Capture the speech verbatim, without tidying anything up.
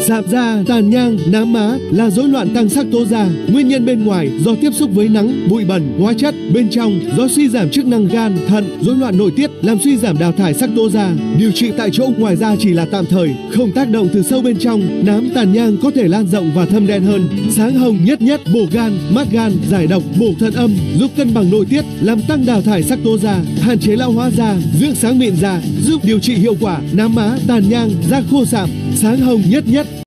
Sạm da, tàn nhang, nám má là rối loạn tăng sắc tố da. Nguyên nhân bên ngoài do tiếp xúc với nắng, bụi bẩn, hóa chất. Bên trong do suy giảm chức năng gan, thận, rối loạn nội tiết làm suy giảm đào thải sắc tố da. Điều trị tại chỗ ngoài da chỉ là tạm thời, không tác động từ sâu bên trong. Nám tàn nhang có thể lan rộng và thâm đen hơn. Sáng hồng nhất nhất bổ gan, mát gan, giải độc, bổ thận âm, giúp cân bằng nội tiết, làm tăng đào thải sắc tố da, hạn chế lão hóa da, dưỡng sáng mịn da, giúp điều trị hiệu quả nám má, tàn nhang, da khô sạm. Sáng hồng nhất nhất.